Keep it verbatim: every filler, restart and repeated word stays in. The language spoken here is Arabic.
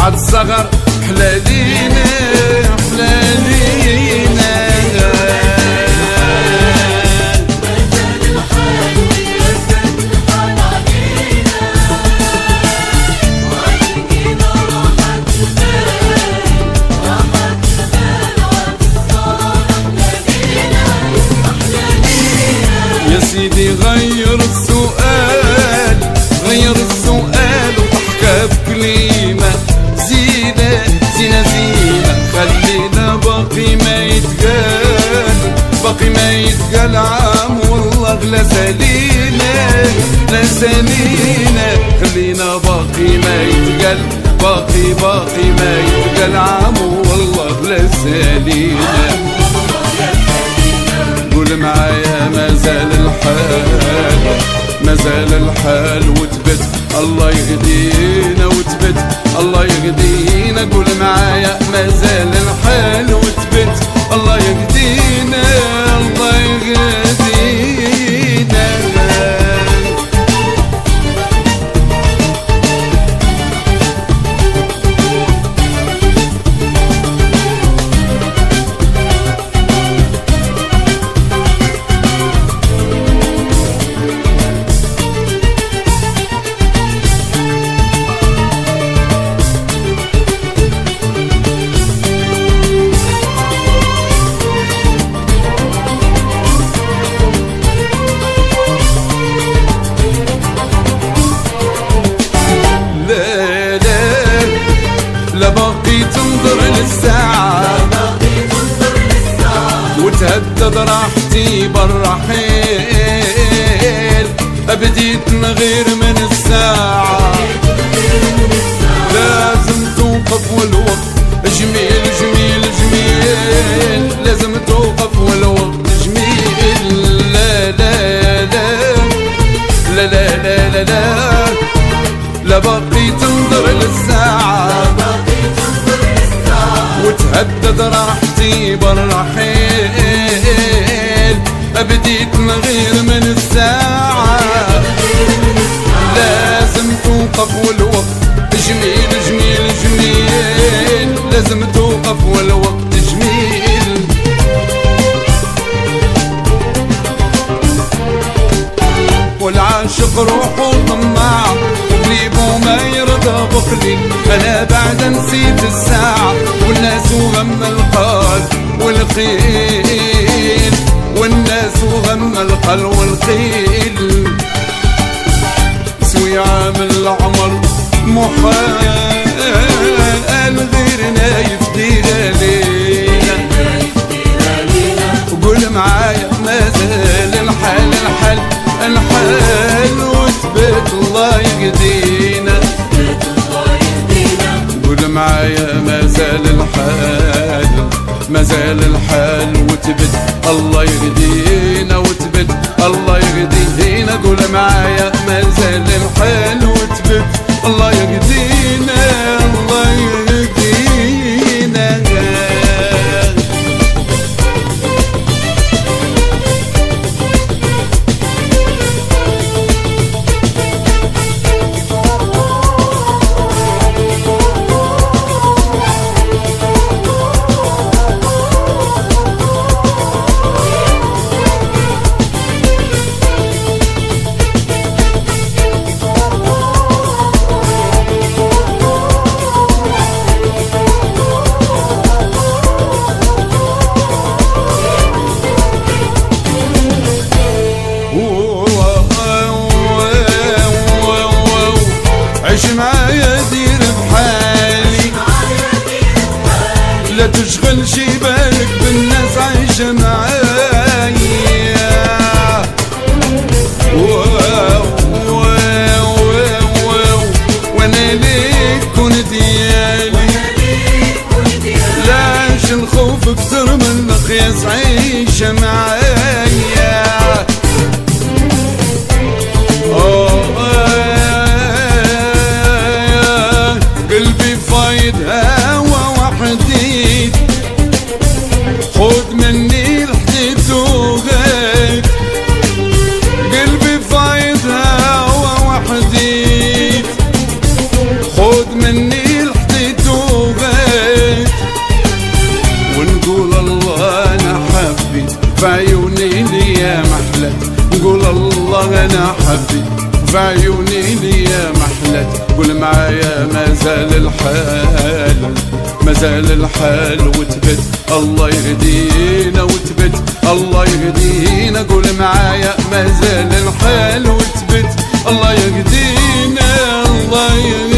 عاد الصغر حلالينا حلالينا. يا سيدي غير السؤال غير السؤال وضحكة بكلمة زينة زينة زينة خلينا باقي ما يتقال باقي ما يتقال عام والله لا سالينا لا سالينا خلينا باقي ما يتقال باقي باقي ما يتقال عام والله لا سالينا. قول معايا ما زال الحال ما زال الحال وتبت الله يهدينا وتبت الله يهدينا. قول معايا ما زال الحال وتبت الله يهدينا الله يهدينا. لا باقي تنظر للساعة وتهدد راحتي بالرحيل بديت نغير من الساعة لازم توقف والوقت جميل جميل جميل لازم توقف والوقت جميل. لا لا لا لا لا لا لا لا لا باقي تنظر للساعة وتهدد راحتي بالرحيل بديت نغير من الساعة لازم توقف والوقت جميل جميل جميل لازم توقف والوقت جميل. والعاشق روحه طماع قلبه ما يرضى بخلي انا بعد نسيت الساعة والناس وغم القال والقيل والناس وغم القال والقيل. سوي عامل العمر محال غيرنا يفدينا لينا. وقول معايا ما زال الحال الحال الحال وثبت الله يهدينا. قول معايا ما زال الحال ما زال الحال وثبت الله يهدينا وثبت الله يهدينا. قول معايا ما زال الحال وثبت الله يهدينا الله يهدينا. عيش معايا دير بحالي لا تشغلش بالك بالناس عايشة معايا وانا ليك كون ديالي لاش الخوف اكتر من القياس عايشة معايا. قلبي فايد هوا وحديد خد مني في عيوني ليا محلت قول الله انا حبيت في عيوني ليا محلت قول معايا مازال الحال مازال الحال وتبت الله يهدينا وتبت الله يهدينا قول معايا مازال الحال وتبت الله يهدينا الله يهدينا